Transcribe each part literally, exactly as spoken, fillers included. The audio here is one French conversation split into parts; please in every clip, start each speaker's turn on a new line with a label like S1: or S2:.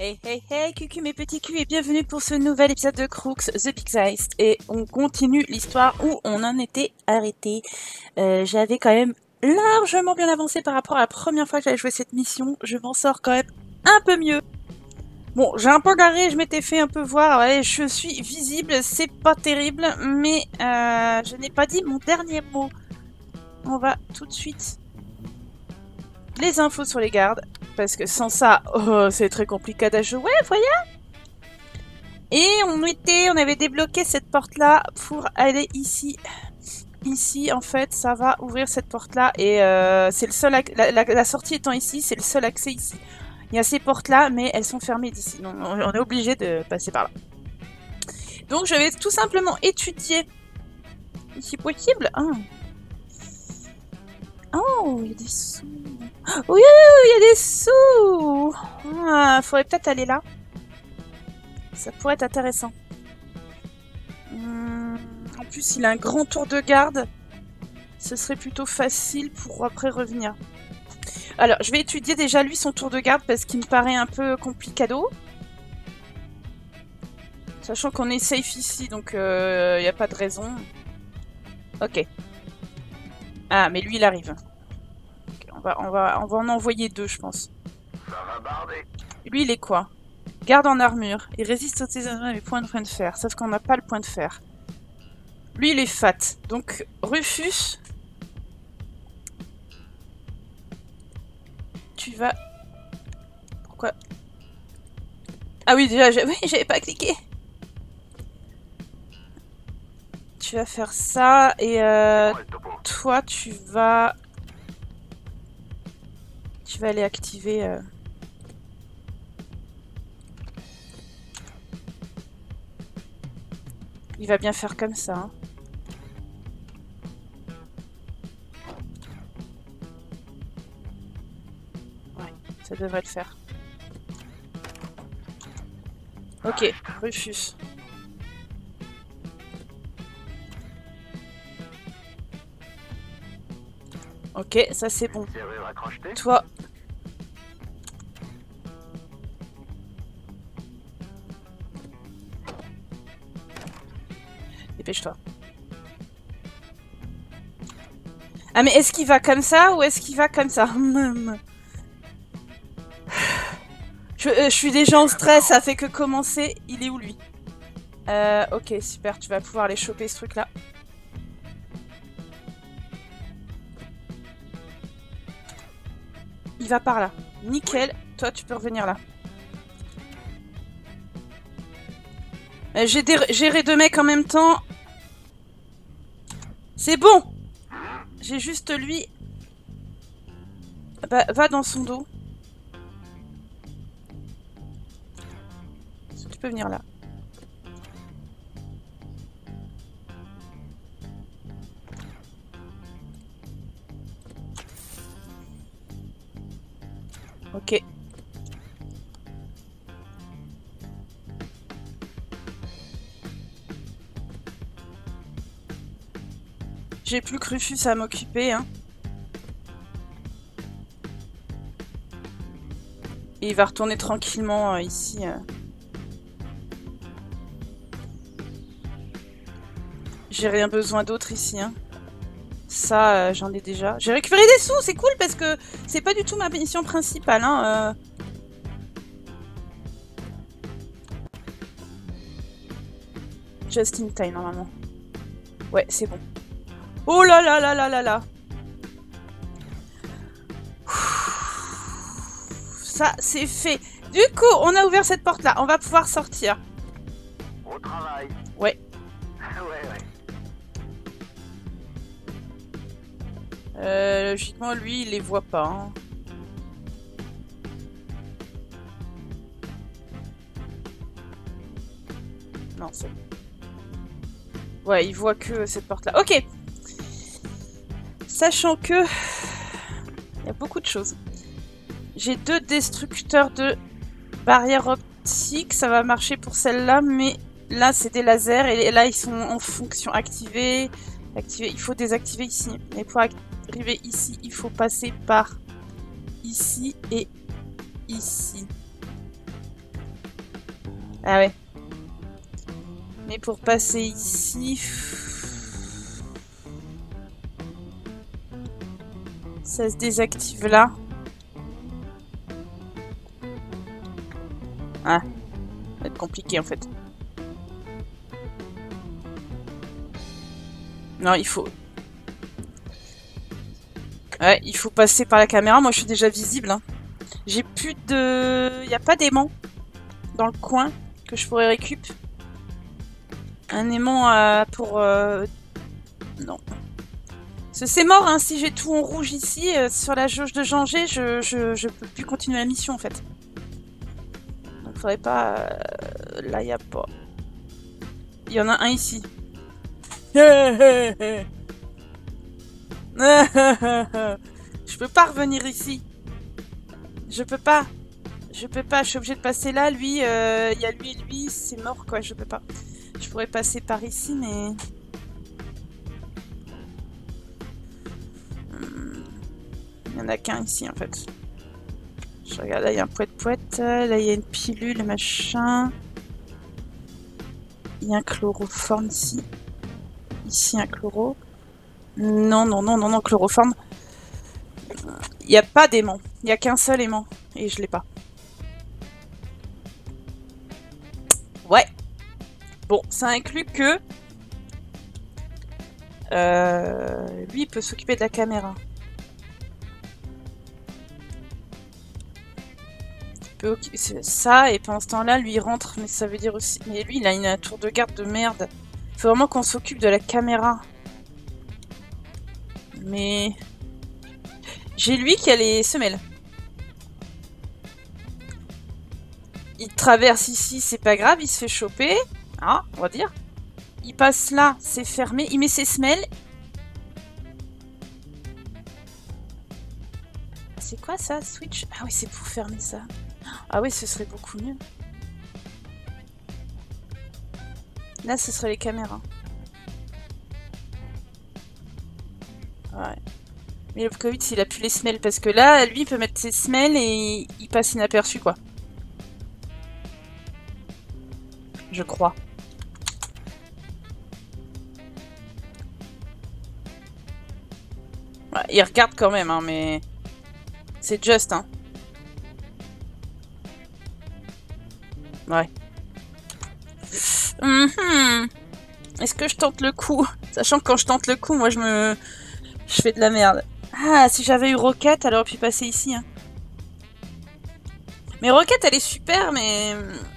S1: Hey hey hey, cucu mes petits culs et bienvenue pour ce nouvel épisode de Crooks The Big Heist. Et on continue l'histoire où on en était arrêté. Euh, J'avais quand même largement bien avancé par rapport à la première fois que j'avais joué cette mission. Je m'en sors quand même un peu mieux. Bon, j'ai un peu garé, je m'étais fait un peu voir. Ouais, je suis visible, c'est pas terrible, mais euh, je n'ai pas dit mon dernier mot. On va tout de suite les infos sur les gardes. Parce que sans ça, oh, c'est très compliqué à jouer, voyez. Et on était, on avait débloqué cette porte-là pour aller ici. Ici, en fait, ça va ouvrir cette porte-là. Et euh, c'est le seul, la, la, la sortie étant ici, c'est le seul accès ici. Il y a ces portes-là, mais elles sont fermées d'ici. Donc on est obligé de passer par là. Donc je vais tout simplement étudier, si possible. Oh, oh il y a des sous. Oui, il y a des sous. Ah, faudrait peut-être aller là. Ça pourrait être intéressant. Hum, en plus, il a un grand tour de garde. Ce serait plutôt facile pour après revenir. Alors, je vais étudier déjà lui son tour de garde parce qu'il me paraît un peu complicado. Sachant qu'on est safe ici, donc il euh, n'y a pas de raison. Ok. Ah, mais lui, il arrive. Okay, on, va, on, va, on va en envoyer deux, je pense.
S2: Ça va barder.
S1: Lui, il est quoi? Garde en armure. Il résiste aux téléphone avec point de point de fer. Sauf qu'on n'a pas le point de fer. Lui, il est fat. Donc, Rufus... Tu vas... Pourquoi? Ah oui, déjà, oui, j'avais pas cliqué. Tu vas faire ça, et euh, toi, tu vas... Tu vas aller activer... Euh... Il va bien faire comme ça, hein. Ouais, ça devrait le faire. Ok, Rufus. Ok, ça c'est bon. Toi... Dépêche-toi. Ah mais est-ce qu'il va comme ça ou est-ce qu'il va comme ça? je, euh, je suis déjà en stress, ça fait que commencer. Il est où lui? euh, Ok, super, tu vas pouvoir aller choper ce truc-là. Il va par là. Nickel, toi tu peux revenir là. Euh, J'ai géré deux mecs en même temps. C'est bon. J'ai juste lui. Bah, va dans son dos. Tu peux venir là. Ok. J'ai plus que Rufus à m'occuper, hein. Et il va retourner tranquillement euh, ici. Euh. J'ai rien besoin d'autre ici, hein. Ça, euh, j'en ai déjà. J'ai récupéré des sous, c'est cool parce que c'est pas du tout ma mission principale, hein. Euh... Just in time, normalement. Ouais, c'est bon. Oh là là là là là là. Ça, c'est fait. Du coup, on a ouvert cette porte-là. On va pouvoir sortir.
S2: Au travail.
S1: Ouais.
S2: ouais, ouais.
S1: Euh, logiquement, lui, il les voit pas. Hein. Non, c'est... Ouais, il voit que cette porte-là. Ok. Sachant que... Il y a beaucoup de choses. J'ai deux destructeurs de barrières optiques. Ça va marcher pour celle-là, mais là, c'est des lasers. Et là, ils sont en fonction activée. Activer. Il faut désactiver ici. Et pour arriver ici, il faut passer par ici et ici. Ah ouais. Mais pour passer ici... Ça se désactive là. Ah. Ça va être compliqué en fait. Non, il faut... Ouais, il faut passer par la caméra. Moi, je suis déjà visible. Hein. J'ai plus de... Il n'y a pas d'aimant dans le coin que je pourrais récup. Un aimant euh, pour... Euh... Non. C'est mort, hein. Si j'ai tout en rouge ici, euh, sur la jauge de Janger, je, je, je peux plus continuer la mission, en fait. Donc, faudrait pas... Euh... Là, il n'y a pas... Il y en a un ici. Je peux pas revenir ici. Je peux pas. Je peux pas. Je suis obligée de passer là. Lui, il euh, y a lui et lui. C'est mort, quoi. Je peux pas. Je pourrais passer par ici, mais... Il y en a qu'un ici, en fait. Je regarde. Là, il y a un poète-poète. Là, il y a une pilule, machin. Il y a un chloroforme ici. Ici, un chloro. Non, non, non, non, non, chloroforme. Il n'y a pas d'aimant. Il n'y a qu'un seul aimant. Et je l'ai pas. Ouais. Bon, ça inclut que... Euh, lui, il peut s'occuper de la caméra. Il peut ça, et pendant ce temps-là, lui, il rentre. Mais ça veut dire aussi... Mais lui, il a une tour de garde de merde. Il faut vraiment qu'on s'occupe de la caméra. Mais... J'ai lui qui a les semelles. Il traverse ici, c'est pas grave, il se fait choper. Ah, on va dire. Il passe là, c'est fermé. Il met ses semelles. C'est quoi ça, switch? Ah oui, c'est pour fermer ça. Ah oui, ce serait beaucoup mieux. Là, ce serait les caméras. Ouais. Mais le Covid, il a plus les semelles. Parce que là, lui, il peut mettre ses semelles et il passe inaperçu, quoi. Je crois. Ouais, il regarde quand même, hein, mais... C'est juste, hein. Ouais. Mm-hmm. Est-ce que je tente le coup? Sachant que quand je tente le coup, moi, je me... Je fais de la merde. Ah, si j'avais eu Roquette, elle aurait pu passer ici, hein. Mais Roquette, elle est super, mais...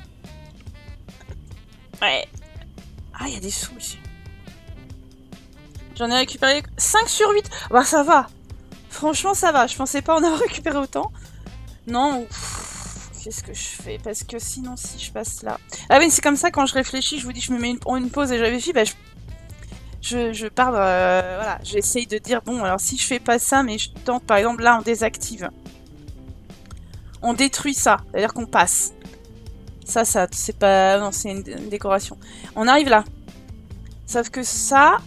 S1: Ouais. Ah, il y a des sous ici. J'en ai récupéré cinq sur huit. Bah, ça va. Franchement, ça va. Je pensais pas en avoir récupéré autant. Non. Qu'est-ce que je fais? Parce que sinon, si je passe là... Ah oui, c'est comme ça, quand je réfléchis, je vous dis, je me mets une, une pause et je réfléchis, bah, je... Je, je pars, euh, voilà, j'essaye de dire, bon, alors si je fais pas ça, mais je tente, par exemple, là, on désactive. On détruit ça, c'est-à-dire qu'on passe. Ça, ça, c'est pas... Non, c'est une, une décoration. On arrive là. Sauf que ça...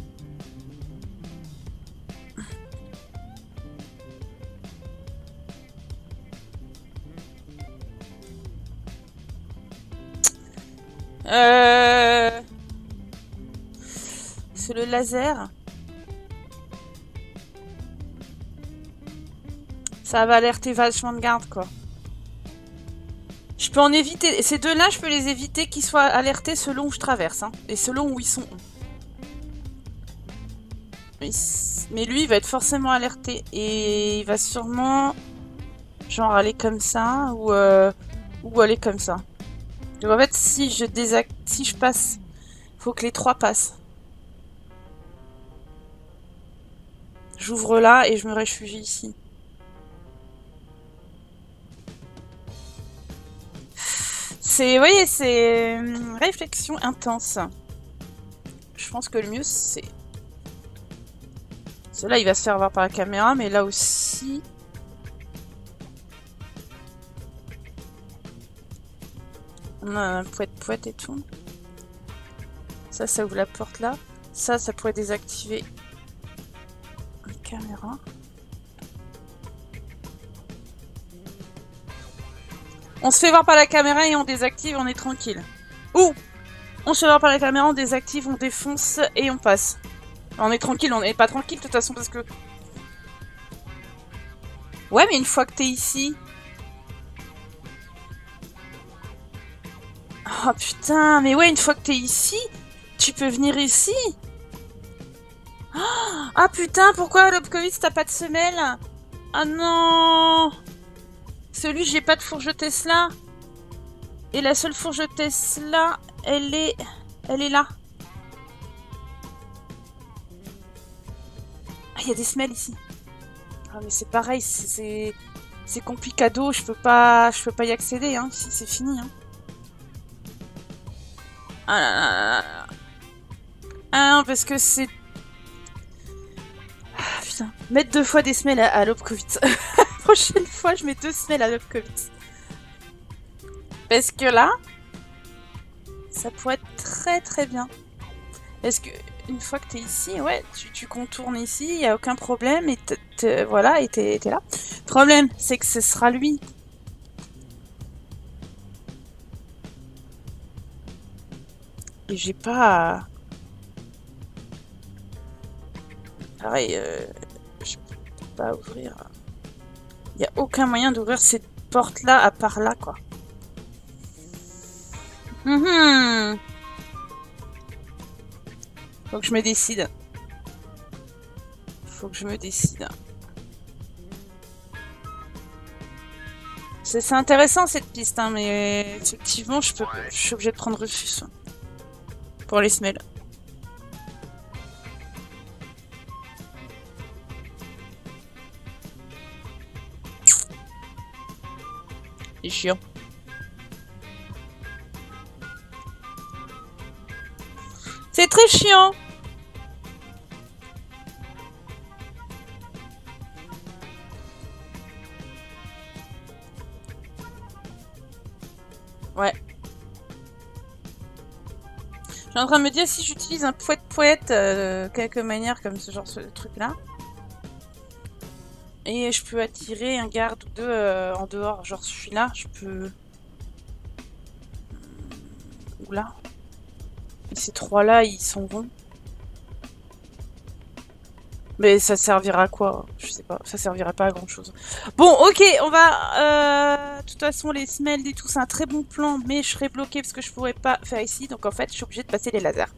S1: Euh... C'est le laser. Ça va alerter vachement de garde, quoi. Je peux en éviter... Ces deux-là, je peux les éviter qu'ils soient alertés selon où je traverse. Hein, et selon où ils sont. Mais, mais lui, il va être forcément alerté. Et il va sûrement... Genre aller comme ça. Ou, euh, ou aller comme ça. Donc en fait, si je désact... si je passe... Faut que les trois passent. J'ouvre là et je me réfugie ici. C'est, vous voyez, c'est une réflexion intense. Je pense que le mieux, c'est... Celui-là, il va se faire voir par la caméra, mais là aussi... On a un poète-poète et tout. Ça, ça ouvre la porte là. Ça, ça pourrait désactiver la caméra. On se fait voir par la caméra et on désactive, on est tranquille. Ou on se fait voir par la caméra, on désactive, on défonce et on passe. On est tranquille, on n'est pas tranquille de toute façon parce que... Ouais, mais une fois que t'es ici... Oh putain, mais ouais, une fois que t'es ici, tu peux venir ici. Ah putain, pourquoi Lobkowitz t'as pas de semelle? Ah non. Celui, j'ai pas de fourche Tesla. Et la seule fourche Tesla, elle est... Elle est là. Ah, il y a des semelles ici. Ah mais c'est pareil, c'est... C'est complicado, je peux pas... Je peux pas y accéder, hein. Si, c'est fini, hein. Ah là là là là. Ah non, parce que c'est... Ah putain. Mettre deux fois des semelles à, à Lobkowitz. La prochaine fois, je mets deux semelles à Lobkowitz. Parce que là... Ça pourrait être très très bien. Est-ce que... Une fois que t'es ici, ouais, tu, tu contournes ici, il n'y a aucun problème, et t t voilà, et t'es là. Le problème, c'est que ce sera lui. Et j'ai pas... Pareil, euh, je peux pas ouvrir... Il n'y a aucun moyen d'ouvrir cette porte-là, à part là, quoi. Mmh. Faut que je me décide. Faut que je me décide. C'est intéressant cette piste, hein, mais effectivement, je, peux, je suis obligée de prendre Rufus pour les semelles. C'est chiant. C'est très chiant. Ouais. Je suis en train de me dire si j'utilise un poète-poète, euh, quelque manière comme ce genre de truc-là. Et je peux attirer un garde ou deux euh, en dehors. Genre celui-là, je peux... Oula. Et ces trois-là, ils sont bons. Mais ça servira à quoi? Je sais pas. Ça servira pas à grand-chose. Bon, ok, on va... Euh... De toute façon, les semelles et tout, c'est un très bon plan. Mais je serais bloquée parce que je pourrais pas faire ici. Donc en fait, je suis obligée de passer les lasers.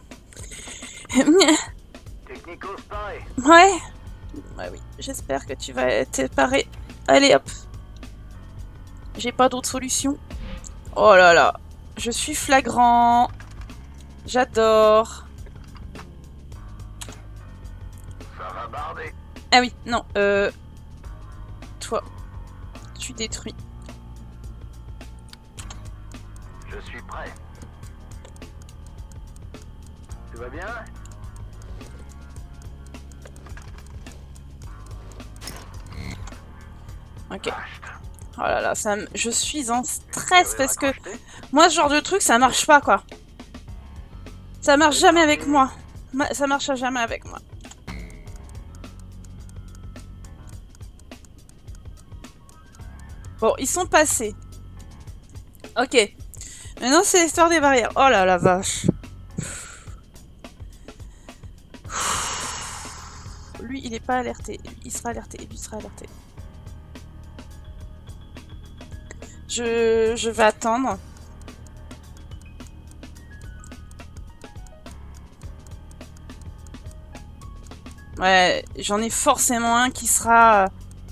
S1: Ouais. Ouais, oui. J'espère que tu vas être paré. Allez, hop. J'ai pas d'autre solution. Oh là là. Je suis flagrant. J'adore.
S2: Ça va barder.
S1: Ah oui, non. Euh... Toi. Tu détruis.
S2: Je suis prêt. Tout va bien?
S1: Ok. Oh là là, ça me... je suis en stress parce que moi, ce genre de truc, ça marche pas, quoi. Ça marche jamais avec moi. Ça marche jamais avec moi. Bon, ils sont passés. Ok. Maintenant, c'est l'histoire des barrières. Oh là la vache. Lui, il est pas alerté. Lui, il sera alerté. Et lui, il sera alerté. Je, je vais attendre. Ouais, j'en ai forcément un qui sera...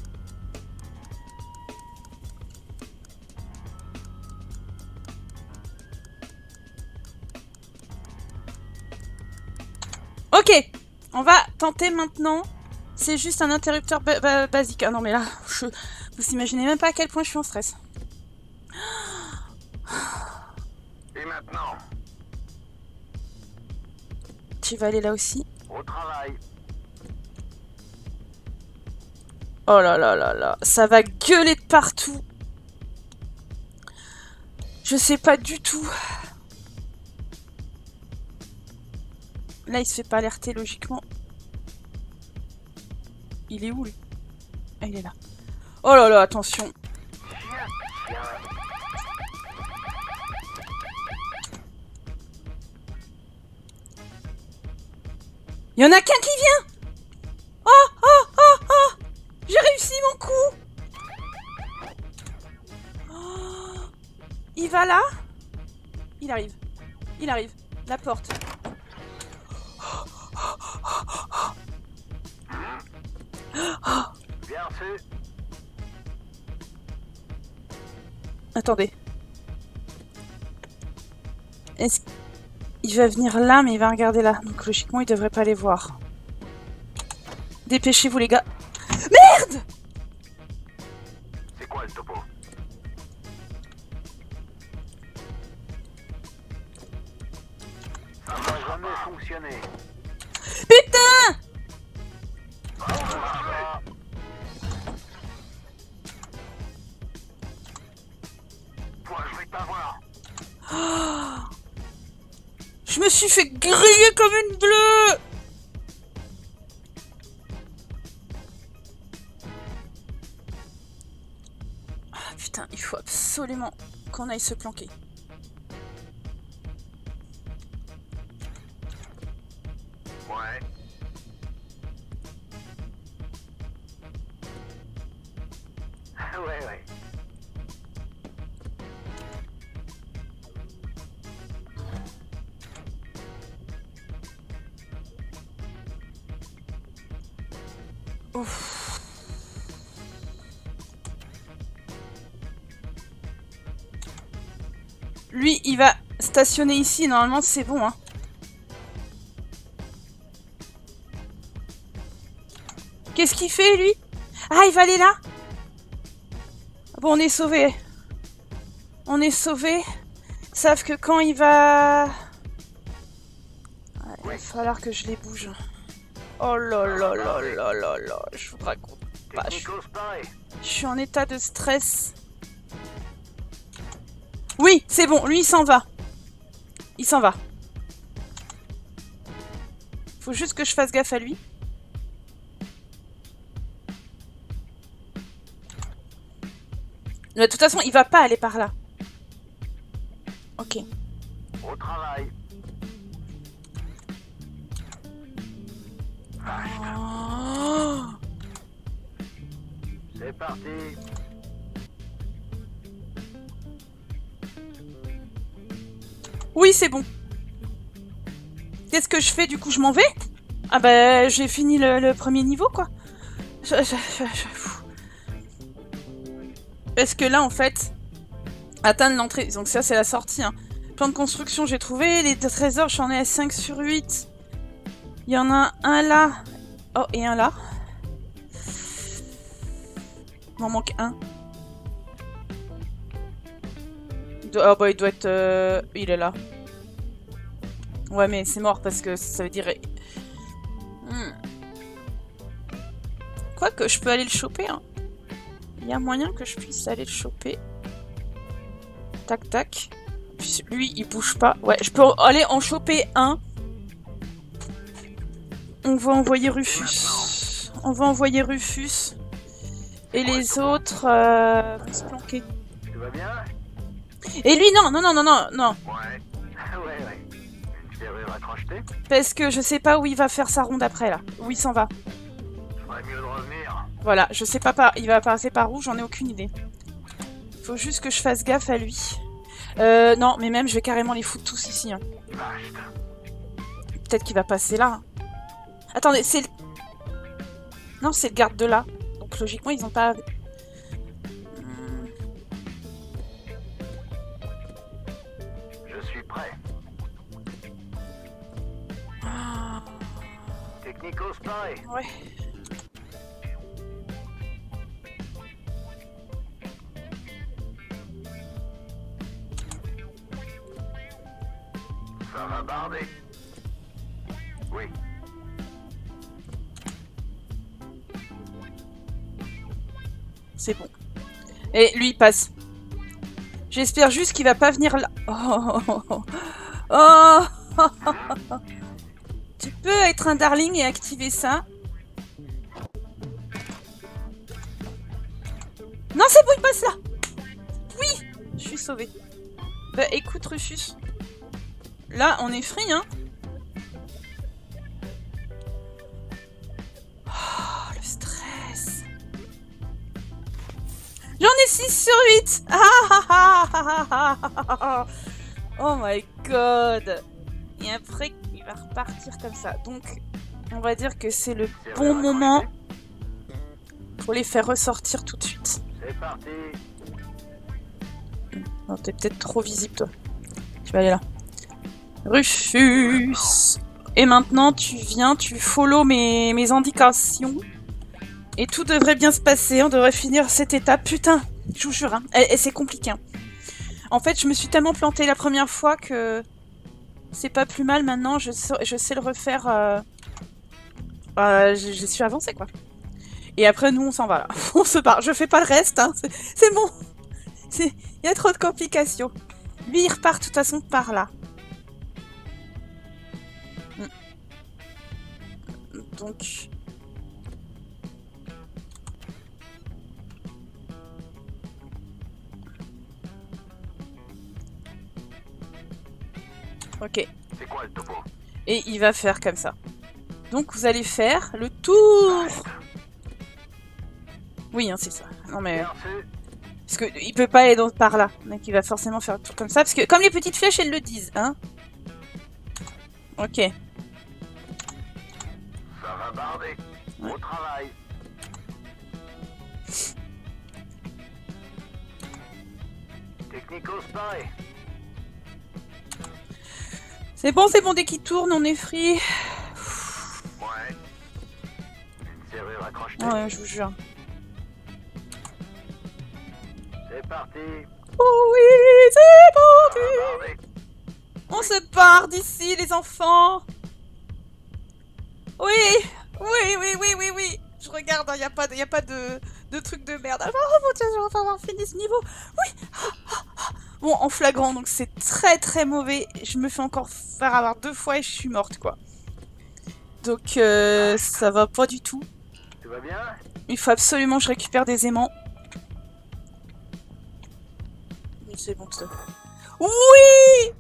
S1: Ok, on va tenter maintenant. C'est juste un interrupteur ba ba basique. Ah non, mais là, je... vous imaginez même pas à quel point je suis en stress.
S2: Et maintenant?
S1: Tu vas aller là aussi.
S2: Au travail.
S1: Oh là là là là, ça va gueuler de partout. Je sais pas du tout. Là, il se fait pas alerter logiquement. Il est où, lui? Ah, il est là. Oh là là, attention. Il y en a qu'un qui vient. Oh, oh, oh, oh. J'ai réussi mon coup. Oh. Il va là. Il arrive. Il arrive. La porte.
S2: Bien reçu.
S1: Attendez. Est-ce qu'il va venir là, mais il va regarder là. Donc logiquement, il devrait pas les voir. Dépêchez-vous, les gars. Merde!
S2: C'est quoi le topo? Ça va jamais fonctionner.
S1: Putain!
S2: Toi, je vais t'avoir.
S1: Oh, je me suis fait griller comme une bleue! Ah putain, il faut absolument qu'on aille se planquer.
S2: Ouais. Ouais, ouais.
S1: Ouf. Lui, il va stationner ici. Normalement, c'est bon, hein. Qu'est-ce qu'il fait, lui? Ah, il va aller là? Bon, on est sauvés. On est sauvés. Sauf que quand il va... Ouais, il va falloir que je les bouge. Oh là là là là là là. Je vous raconte pas. Je, je suis en état de stress. Oui, c'est bon. Lui, il s'en va. Il s'en va. Faut juste que je fasse gaffe à lui. De toute façon, il va pas aller par là. Ok.
S2: Au travail.
S1: Oh.
S2: C'est parti.
S1: Oui, c'est bon. Qu'est-ce que je fais du coup? Je m'en vais? Ah bah, j'ai fini le, le premier niveau, quoi. Je, je, je, je... Parce que là, en fait, atteindre l'entrée. Donc ça, c'est la sortie. Hein. Plan de construction, j'ai trouvé. Les trésors, j'en ai à cinq sur huit. Il y en a un là. Oh, et un là. Il m'en manque un. Il doit... Oh bah, il doit être... Euh... Il est là. Ouais, mais c'est mort parce que ça veut dire... Hmm. Quoique, je peux aller le choper, hein. Il y a moyen que je puisse aller le choper. Tac, tac. Puis lui, il bouge pas. Ouais, je peux aller en choper un. On va envoyer Rufus. On va envoyer Rufus. Et les autres euh, vont se planquer.
S2: Tu vas bien?
S1: Et lui, non, non, non, non, non, non.
S2: Ouais, ouais, ouais. Une serrure à crocheter?
S1: Parce que je sais pas où il va faire sa ronde après, là. Où il s'en va.
S2: Ferait mieux de revenir.
S1: Voilà, je sais pas par... il va passer par où, j'en ai aucune idée. Faut juste que je fasse gaffe à lui. Euh, non, mais même, je vais carrément les foutre tous ici. Hein. Peut-être qu'il va passer là. Hein. Attendez, c'est le... Non, c'est le garde de là. Donc logiquement, ils ont pas... Hmm.
S2: Je suis prêt.
S1: Ah.
S2: Technico spy.
S1: Ouais.
S2: Ça va barder. Oui.
S1: C'est bon. Et lui, il passe. J'espère juste qu'il va pas venir là. Oh, oh, oh, oh. Tu peux être un darling et activer ça. Non, c'est bon, il passe là. Oui, je suis sauvée. Bah écoute, Rufus. Là, on est free, hein. J'en ai six sur huit. Ah, ah, ah, ah, ah, ah, ah. Oh my god. Et après, il va repartir comme ça. Donc, on va dire que c'est le bon moment pour les faire ressortir tout de suite.
S2: C'est parti.
S1: Non, t'es peut-être trop visible, toi. Tu vas aller là. Rufus. Et maintenant, tu viens, tu follow mes, mes indications. Et tout devrait bien se passer. On devrait finir cette étape. Putain, je vous jure, hein. Et, et c'est compliqué. Hein. En fait, je me suis tellement plantée la première fois que c'est pas plus mal. Maintenant, je sais, je sais le refaire. Euh... Euh, je, je suis avancée, quoi. Et après, nous, on s'en va, là. On se part. Je fais pas le reste, hein. C'est bon. Il y a trop de complications. Lui, il repart de toute façon par là. Donc... Ok.
S2: C'est quoi le topo?
S1: Et il va faire comme ça. Donc vous allez faire le tour. Oui, hein, c'est ça. Non mais... Parce que il peut pas aller donc par là. Donc il va forcément faire un tour comme ça. Parce que comme les petites flèches, elles le disent, hein. Ok.
S2: Ça va barder.
S1: Ouais.
S2: Au travail. Technico pareil.
S1: C'est bon, c'est bon, dès qu'il tourne, on est free.
S2: Ouais. Une serrure accrochetée.
S1: Ouais, je vous jure.
S2: C'est parti.
S1: Oh oui, c'est parti.
S2: Ça va barder.
S1: On se part d'ici, les enfants. Oui, oui, oui, oui, oui, oui. Je regarde, il n'y a pas, de, y a pas de, de truc de merde. Oh mon dieu, je vais enfin avoir fini ce niveau. Oui. Bon, en flagrant, donc c'est très très mauvais. Je me fais encore faire avoir deux fois et je suis morte, quoi. Donc, euh, ça va pas du tout.
S2: Tout va bien?
S1: Il faut absolument que je récupère des aimants. Oui, c'est bon, ça. Oui!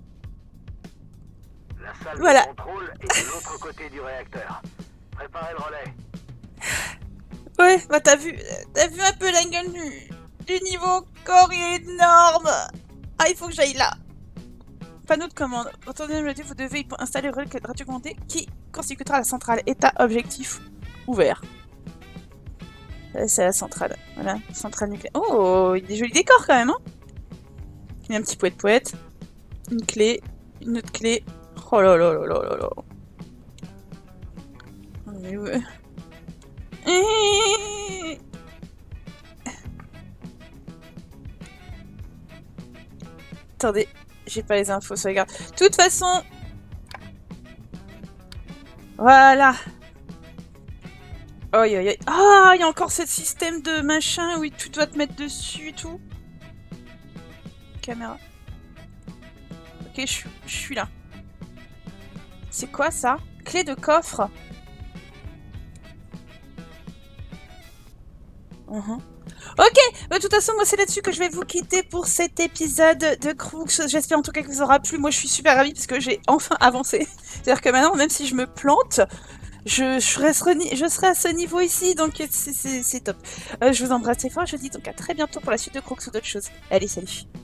S2: La salle
S1: Voilà.
S2: de contrôle est de l'autre côté du réacteur. Préparez le relais.
S1: Ouais, bah t'as vu, t'as vu un peu la gueule du, du niveau encore, il est énorme. Ah, il faut que j'aille là. Panneau de commande. Entendez le radio, vous devez installer le relais radiocommandé qui constituera la centrale. État objectif ouvert. C'est la centrale. Voilà, centrale nucléaire. Oh, il y a des jolis décors quand même, hein. Il y a un petit poète-poète. Une clé. Une autre clé. Oh là là là là là là. Mais ouais. Attendez, j'ai pas les infos sur les gardes. De toute façon... Voilà. Aïe aïe aïe. Ah, il y a encore ce système de machin où tu dois te mettre dessus et tout. Caméra. Ok, je, je suis là. C'est quoi ça? Clé de coffre. Uh-huh. Ok, de toute façon, moi c'est là-dessus que je vais vous quitter pour cet épisode de Crooks. J'espère en tout cas qu'il vous aura plu. Moi je suis super ravie parce que j'ai enfin avancé. C'est-à-dire que maintenant, même si je me plante, je, je, serai, je serai à ce niveau ici, donc c'est top. Euh, je vous embrasse très fort, je vous dis donc à très bientôt pour la suite de Crooks ou d'autres choses. Allez, salut.